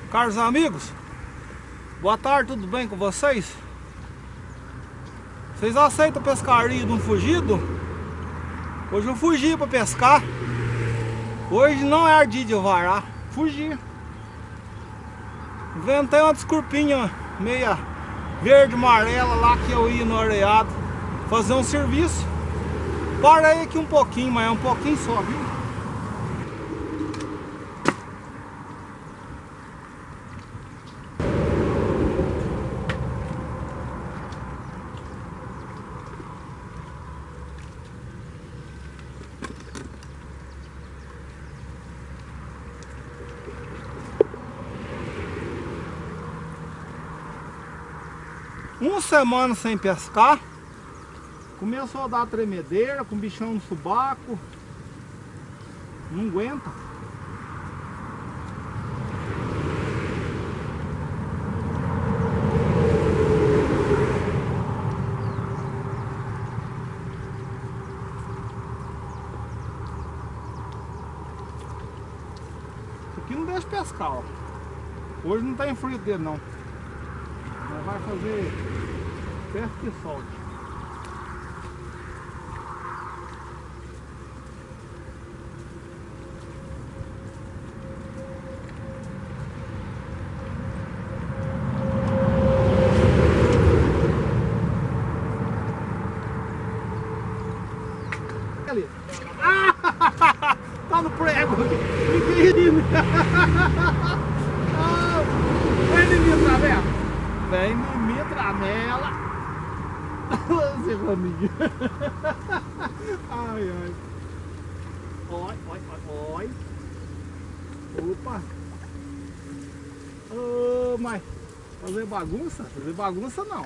Caros amigos, boa tarde, tudo bem com vocês? Vocês aceitam pescaria de um fugido? Hoje eu fugi para pescar. Hoje não é dia de varar, fugi. Inventei uma desculpinha meia verde amarela lá que eu ia no areado fazer um serviço. Parei aqui um pouquinho, mas é um pouquinho só, viu? Uma semana sem pescar, começou a dar tremedeira, com bichão no subaco, não aguenta. Isso aqui não deixa pescar, ó. Hoje não tem frio dele não. Mas vai fazer pesca que solte. Ali. Ah, tá no prego. Vem em mim, travela. Vem em mim, travela. Serraninha. Ai, ai. Oi, oi, oi, oi. Opa. Ô, mas fazer bagunça? Fazer bagunça não.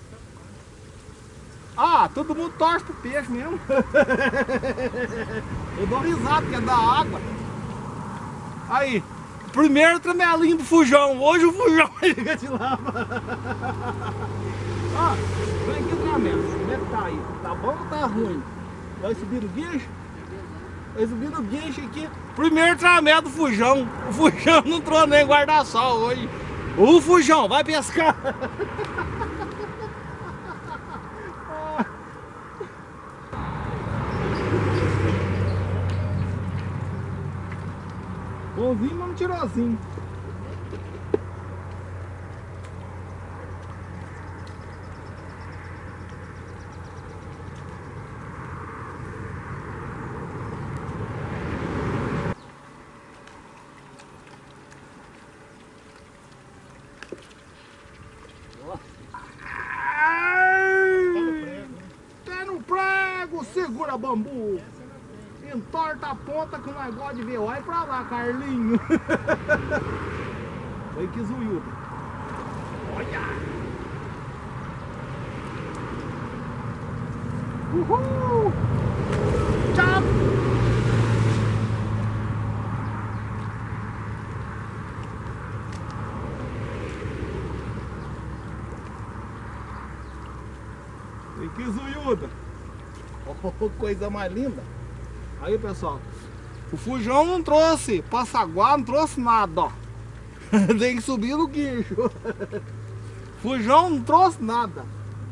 Ah, todo mundo torce pro peixe mesmo. Eu dou risada porque é da água. Aí, primeiro tramelinho do fujão. Hoje o fujão fica de lava. Ó, vem aqui o tramelo. Como é que tá aí? Tá bom ou tá ruim? Vai subir no guincho? Vai subir no guincho aqui. Primeiro tramelo do fujão. O fujão não trouxe nem guarda-sol hoje. O fujão vai pescar. Bonzinho, mas não tirou assim. Tá no prego, segura bambu. Entorta a ponta que o negócio de ver. Olha pra lá, Carlinho. Olha que zoiudo. Olha. Uhul. Tchau. Olha que zoiuda. Oh, coisa mais linda. Aí, pessoal, o fujão não trouxe passaguá, não trouxe nada, ó. Tem que subir no guincho. Fujão não trouxe nada.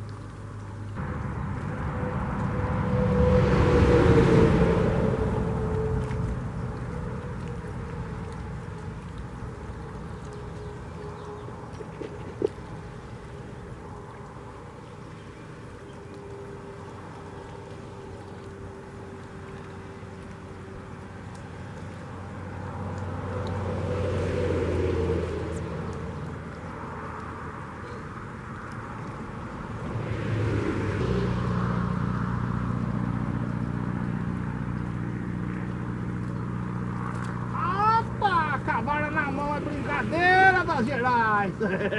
Cavalo na mão é brincadeira das Gerais.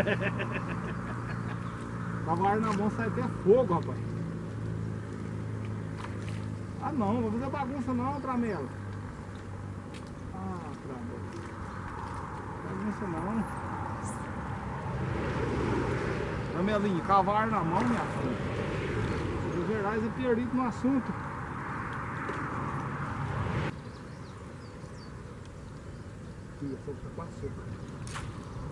Cavalo na mão sai até fogo, rapaz. Ah não, não vou fazer bagunça não, Tramelo. Ah, Tramelo. Bagunça não. Tramelinho, cavalo na mão, minha filha. Os Gerais é perdido no assunto. Aqui, a sopa tá com açúcar.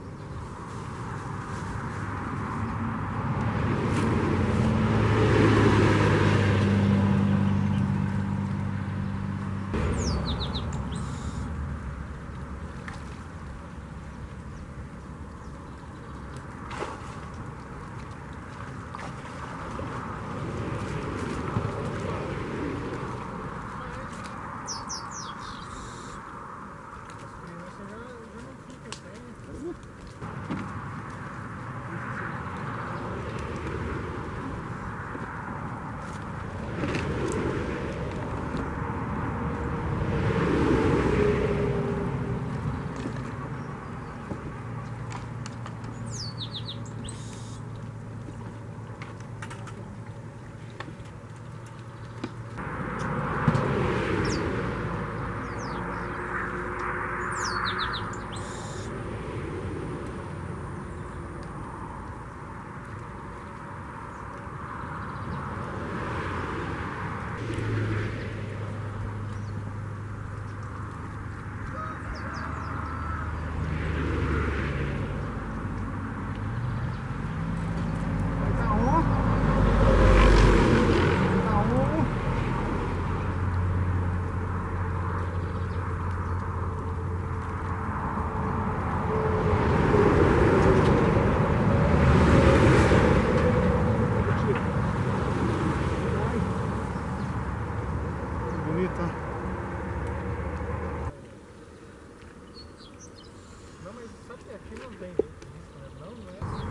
Aqui não tem jeito disso, né? Não, não é.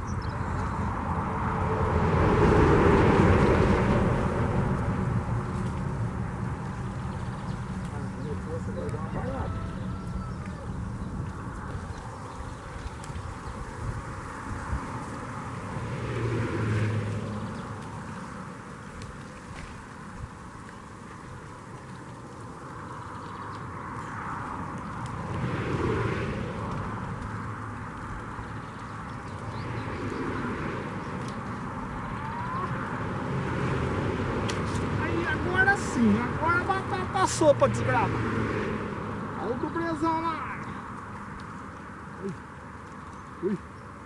Você vai dar uma parada. Agora sim, agora a batata passou pra desgravar. Olha o dublezão na área. Ui.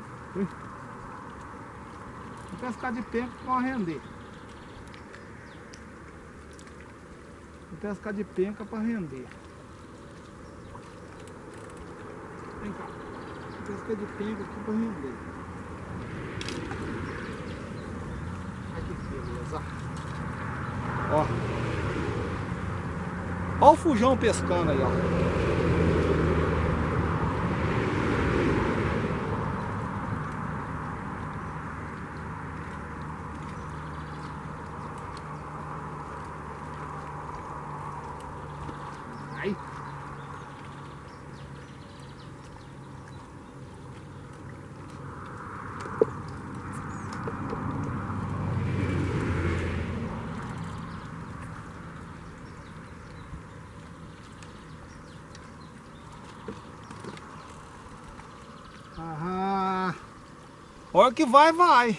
Vou pescar de penca pra render. Vou pescar de penca pra render. Vem cá. Vou pescar de penca aqui pra render. Olha que beleza. Ó. Ó o fujão pescando aí, ó. Aí. Ah, hora que vai.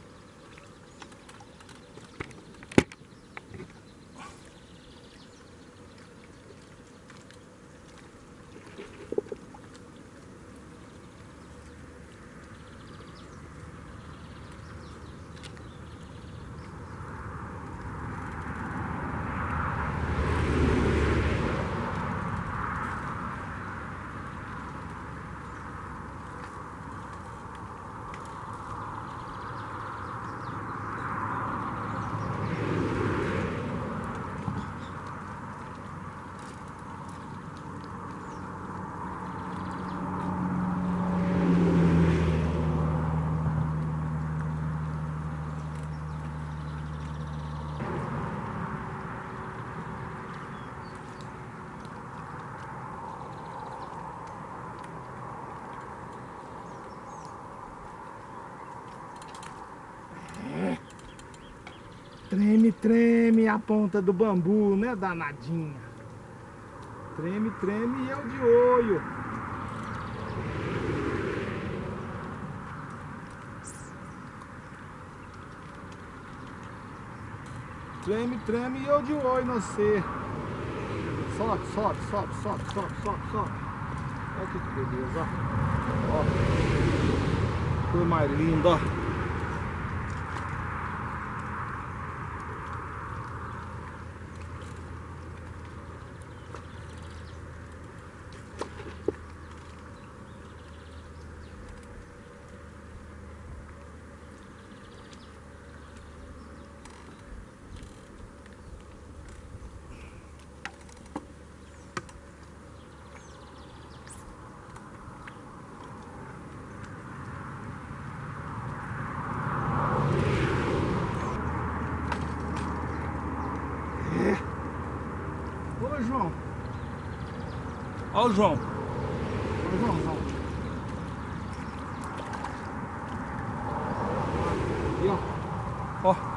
Treme a ponta do bambu, né, danadinha? Treme e eu de olho. Treme e eu de olho no você. Sobe. Olha que beleza, ó. Cor mais linda, ó. Ô João. Ó o João. Ó o Joãozão. Aqui, ó. Ó.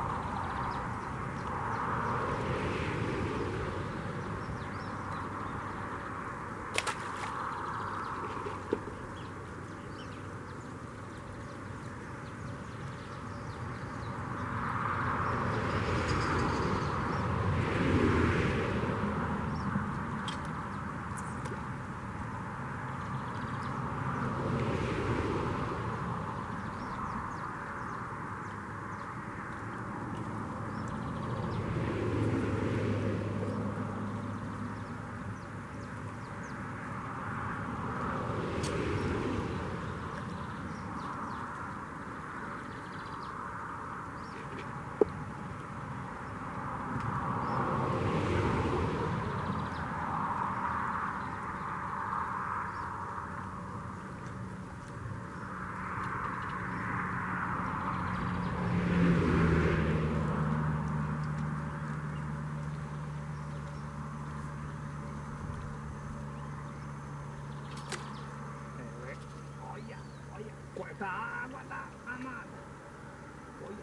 muita água danada. Olha.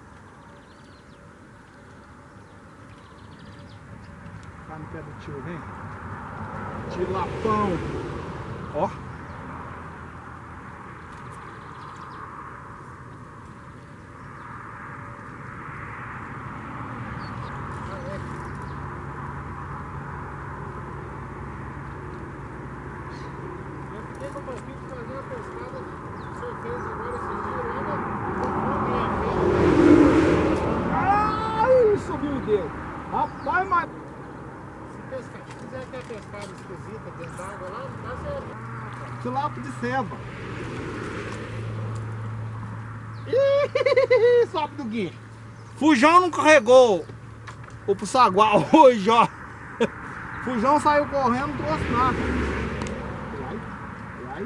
Tá no pé do tio, vem. Tilapão. Ó. Ai, subiu o dedo. Rapaz, mas... Se quiser aquela pescada esquisita dentro d'água lá, não dá certo. Tilápia de ceva. Ih, sobe do guincho. Fujão não carregou o Pussaguá hoje, ó. Fujão saiu correndo, não trouxe nada. Ai.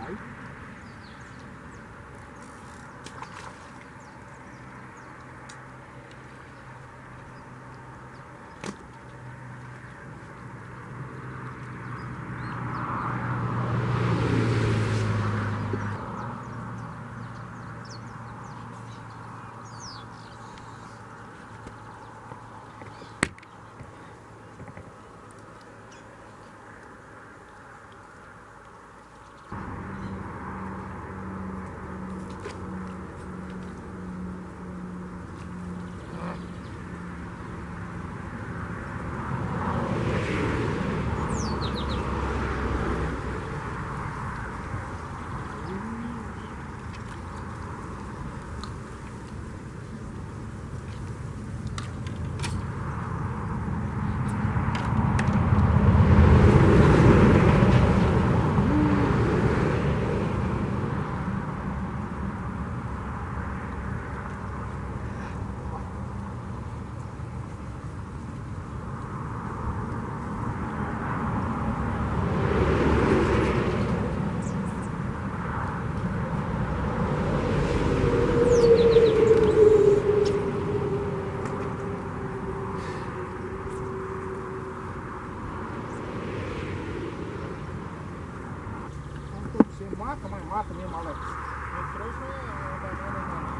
Mata, mas mata mesmo, Alex. Eu trouxe uma banana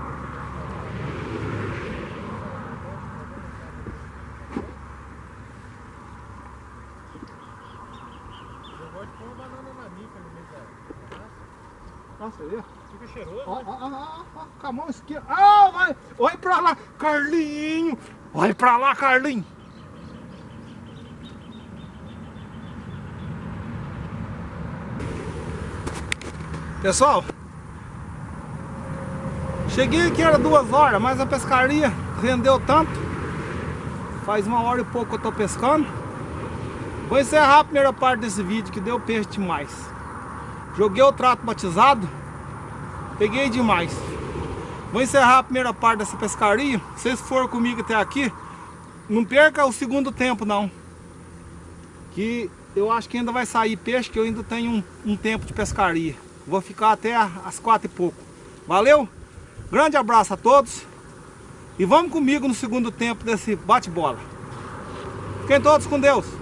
eu gosto de pôr uma banana nanica no meio da massa. Nossa, aí. Fica cheiroso, Ó, né? ó, com a mão esquerda. Ah, vai. Olha pra lá, Carlinho. Olha pra lá, Carlinho. Pessoal, cheguei aqui, era 2 horas, mas a pescaria rendeu tanto. Faz 1 hora e pouco que eu tô pescando. Vou encerrar a primeira parte desse vídeo, que deu peixe demais. Joguei o trato batizado, peguei demais. Vou encerrar a primeira parte dessa pescaria. Se vocês forem comigo até aqui, não perca o segundo tempo não, que eu acho que ainda vai sair peixe, que eu ainda tenho um tempo de pescaria. Vou ficar até às 4 e pouco. Valeu? Grande abraço a todos. E vamos comigo no segundo tempo desse bate-bola. Fiquem todos com Deus.